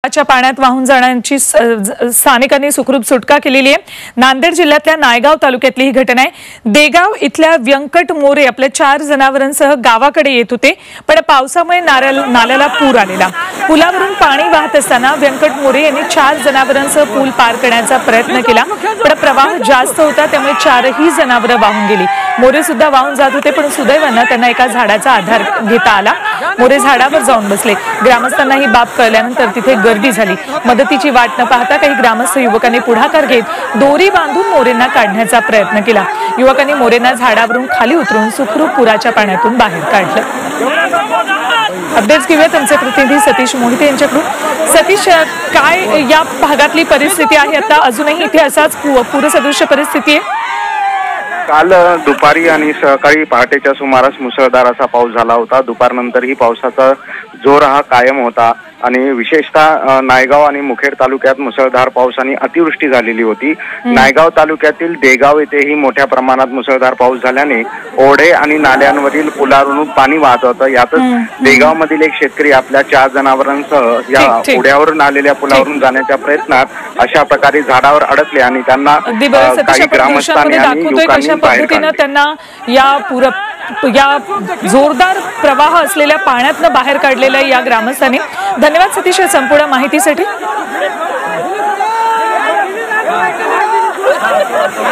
च्या पाण्यात वाहून जाण्याची स्थानिकांनी सुखरूप सुटका केलेली आहे। नांदेड जिल्ह्यातल्या नायगाव तालुक्यातली ही घटना आहे। देगाव इथल्या व्यंकट मोरे आपल्या 4 जनावरांसह गावाकडे येत होते, पण पावसामुळे नाल्याला पूर आलेला। पुलावरून पाणी वाहत असताना व्यंकट मोरे यांनी 4 जनावरांसह पूल पार करण्याचा प्रयत्न केला, पण प्रवाह जास्त होता त्यामुळे 4ही जनावरे वाहून गेली। मोरे सुद्धा वाहून जात होते, पण सुदैवाने त्यांना एका झाडाचा आधार घेता आला। मोरे झाडावर जाऊन बसले। ग्रामस्थांना ही बाब कळल्यानंतर तिथे गर्दी झाली। मदतीची वाट न पाहता काही ग्रामस्थ युवकांनी पुढाकार घेत दोरी बांधून मोरेंना काढण्याचा प्रयत्न केला। युवकांनी मोरेंना झाडावरून खाली उतरून सुखरूप पुराच्या पाण्यातून बाहेर काढलं। अपडेट्स घेऊयात आमचे प्रतिनिधी सतीश मोहिते यांच्याकडून। सतीश, काय या भागातली परिस्थिती आहे आता? अजूनही इथे असाच पूरसदृश्य परिस्थिती आहे? काल दुपारी आणि सकाळी पहाटेच्या सुमारास मुसळधार असा पाऊस झाला होता। दुपारनंतरही पावसाचा जोर हा कायम होता आणि विशेषतः नायगाव आणि मुखेड तालुक्यात मुसळधार पाऊस आणि अतिवृष्टी झालेली होती। नायगाव तालुक्यातील देगाव येथेही मोठ्या प्रमाणात मुसळधार पाऊस झाल्याने ओढे आणि नाल्यांवरील पुलावरून पाणी वाहत होतं। यातच देगाव मधील एक शेतकरी आपल्या 4 जनावरांसह या ओढ्यावरून आलेल्या पुलावरून जाण्याच्या प्रयत्नात अशा प्रकारे झाडावर अडकले आणि त्यांना काही ग्रामस्थांनी आणि युवकांनी बाहेर काढले। त्यांना या जोरदार प्रवाह असलेल्या पाण्यातनं बाहेर काढलेल्या या ग्रामस्थांनी। धन्यवाद सतीश संपूर्ण माहितीसाठी।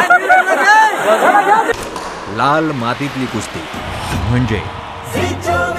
लाल मातीतली कुस्ती म्हणजे